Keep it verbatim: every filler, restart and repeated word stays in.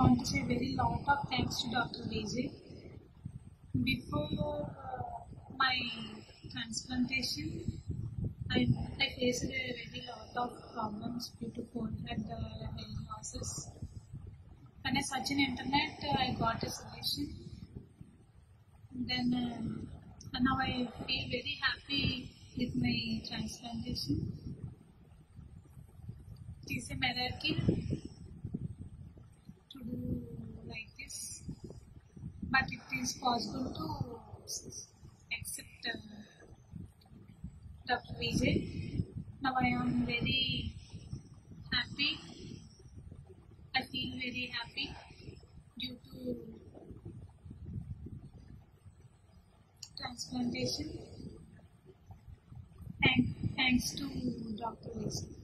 want to say very lot of thanks to Doctor Vijay. Before uh, my transplantation, I, I faced a very lot of problems due to forehead uh, hair losses. When I searched in internet, uh, I got a solution. Then um, and now I feel very happy with my transplantation. It is a miracle to do like this, but it is possible to accept uh, Doctor Vijay. Now I am very happy. I feel very happy due to transplantation. Thank, thanks to Doctor Vijay.